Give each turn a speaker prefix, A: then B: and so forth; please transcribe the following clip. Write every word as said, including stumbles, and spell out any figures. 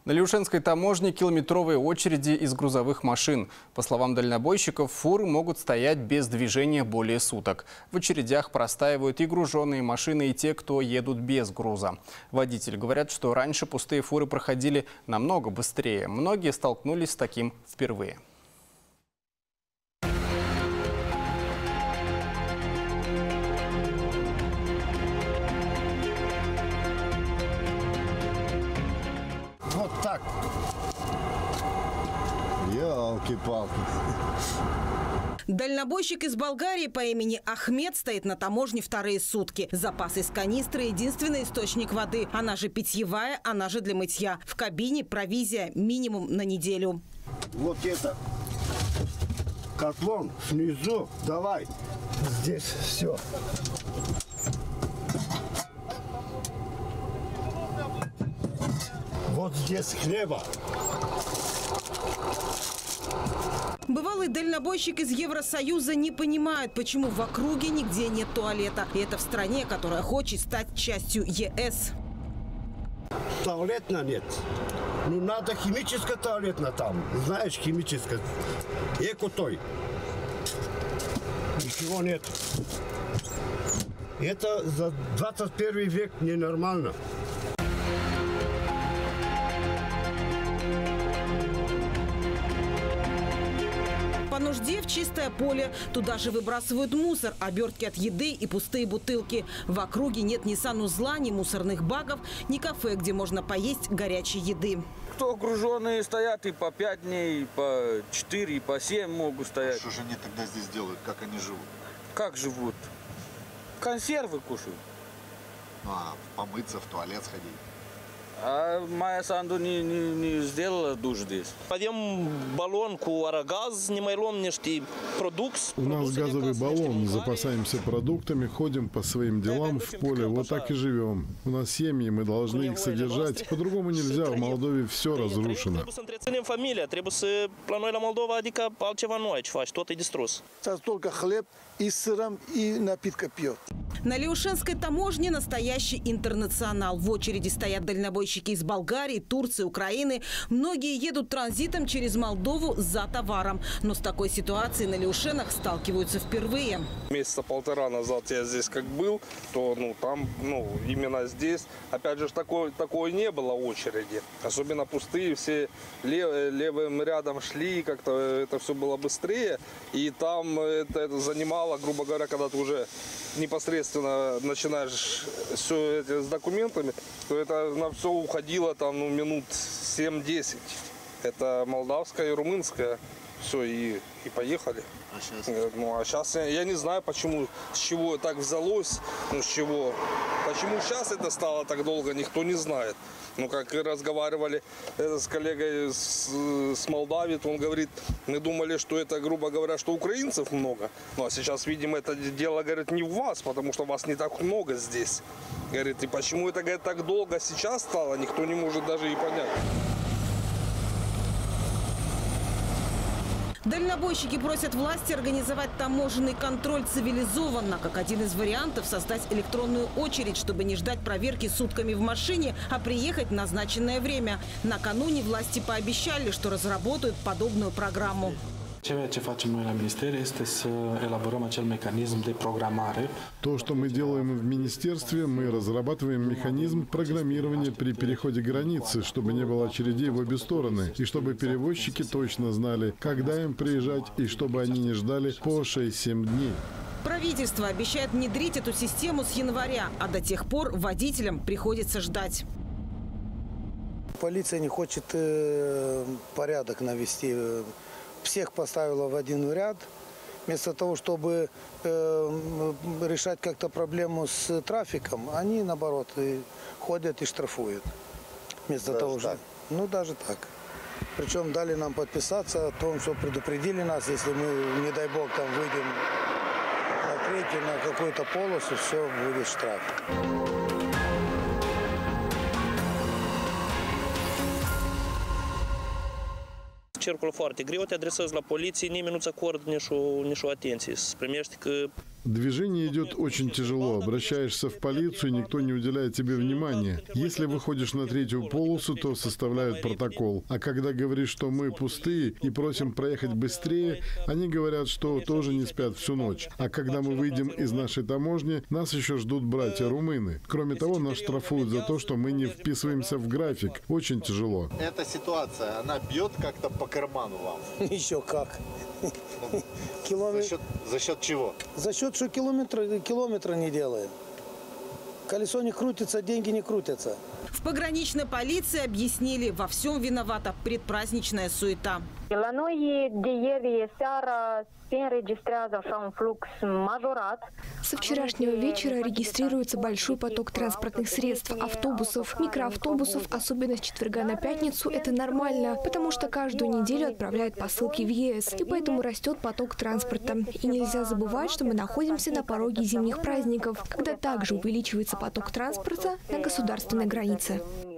A: На Леушенской таможне километровые очереди из грузовых машин. По словам дальнобойщиков, фуры могут стоять без движения более суток. В очередях простаивают и груженные машины, и те, кто едут без груза. Водители говорят, что раньше пустые фуры проходили намного быстрее. Многие столкнулись с таким впервые.
B: Вот так. Ёлки-палки.
C: Дальнобойщик из Болгарии по имени Ахмед стоит на таможне вторые сутки. Запас из канистры – единственный источник воды. Она же питьевая, она же для мытья. В кабине провизия минимум на неделю.
B: Вот это котлон снизу. Давай. Здесь все. Вот здесь хлеба.
C: Бывалый дальнобойщик из Евросоюза не понимает, почему в округе нигде нет туалета. И это в стране, которая хочет стать частью ЕС.
B: Туалетна нет. Ну надо химическая туалетна там. Знаешь, химическая. Эко-той. Ничего нет. Это за двадцать первый век ненормально.
C: По нужде в чистое поле. Туда же выбрасывают мусор, обертки от еды и пустые бутылки. В округе нет ни санузла, ни мусорных баков, ни кафе, где можно поесть горячей еды.
D: Кто груженные стоят и по пять дней, и по четыре, и по семь могут стоять.
E: Что же они тогда здесь делают? Как они живут?
D: Как живут? Консервы кушают.
E: А, помыться, в туалет сходить.
D: А моя Санду не, не, не сделала душ здесь.
F: Avem balon cu aragaz, ne mai luăm niște produs.
G: У нас газовый баллон, запасаемся продуктами, ходим по своим делам в поле, вот так и живем. У нас семьи, мы должны их содержать. По-другому нельзя, в Молдове все разрушено.
F: Trebuie să întreținem familia, trebuie să, la noi la Moldova, adică altceva nu ai ce faci, tot e distrus.
B: Только хлеб и сыром, и напитка пьет.
C: На Леушенской таможне настоящий интернационал. В очереди стоят дальнобойщики из Болгарии, Турции, Украины. Многие едут транзитом через Молдову за товаром. Но с такой ситуацией на Леушенах сталкиваются впервые.
D: Месяца полтора назад я здесь как был, то ну, там, ну, именно здесь, опять же, такой, такой не было очереди. Особенно пустые, все лев, левым рядом шли, как-то это все было быстрее. И там это, это занимало, грубо говоря, когда ты уже непосредственно начинаешь все это с документами, то это на все уходило там ну, минут семь-десять. Это молдавская и румынская. Все, и, и поехали.
E: А сейчас?
D: Ну, а сейчас я, я не знаю, почему, с чего так взялось, ну, с чего. Почему сейчас это стало так долго, никто не знает. Ну, как разговаривали с коллегой с, с Молдавии, он говорит, мы думали, что это, грубо говоря, что украинцев много. Ну, а сейчас, видимо, это дело, говорит, не в вас, потому что вас не так много здесь. Говорит, и почему это, говорит, так долго сейчас стало, никто не может даже и понять.
C: Дальнобойщики просят власти организовать таможенный контроль цивилизованно. Как один из вариантов создать электронную очередь, чтобы не ждать проверки сутками в машине, а приехать в назначенное время. Накануне власти пообещали, что разработают подобную программу.
H: Ceea ce facem noi la minister este să elaborăm acel mecanism de programare.
G: То, что мы делаем в министерстве, мы разрабатываем механизм программирования при переходе границы, чтобы не было очередей в обе стороны, и чтобы перевозчики точно знали, когда им приезжать, и чтобы они не ждали по шесть-семь дней.
C: Правительство обещает внедрить эту систему с января, а до тех пор водителям приходится ждать.
I: Полиция не хочет э, порядок навести. Всех поставила в один ряд. Вместо того, чтобы э, решать как-то проблему с трафиком, они, наоборот, и ходят и штрафуют. Вместо даже того, так? Ну, даже так. Причем дали нам подписаться о том, что предупредили нас, если мы, не дай бог, там выйдем на третью, на какую-то полосу, все, будет штраф.
F: Circulă foarte greu, te adresezi la poliție, nimeni nu-ți acordă nici o, nici o atenție. Să primești că
G: Движение идет очень тяжело. Обращаешься в полицию, никто не уделяет тебе внимания. Если выходишь на третью полосу, то составляют протокол. А когда говоришь, что мы пустые и просим проехать быстрее, они говорят, что тоже не спят всю ночь. А когда мы выйдем из нашей таможни, нас еще ждут братья румыны. Кроме того, нас штрафуют за то, что мы не вписываемся в график. Очень тяжело.
E: Эта ситуация, она бьет как-то по карману вам?
I: Еще как.
E: За счет, за счет чего?
I: За счет, что километра, километра не делает. Колесо не крутится, деньги не крутятся.
C: В пограничной полиции объяснили, во всем виновата предпраздничная суета.
J: La noi de ieri seara se înregistrează așa un flux majorat.
K: Со вчерашнего вечера регистрируется большой поток транспортных средств, автобусов, микроавтобусов, особенно с четверга на пятницу. Это нормально, потому что каждую неделю отправляют посылки в ЕС, и поэтому растет поток транспорта. И нельзя забывать, что мы находимся на пороге зимних праздников, когда также увеличивается поток транспорта на государственной границе.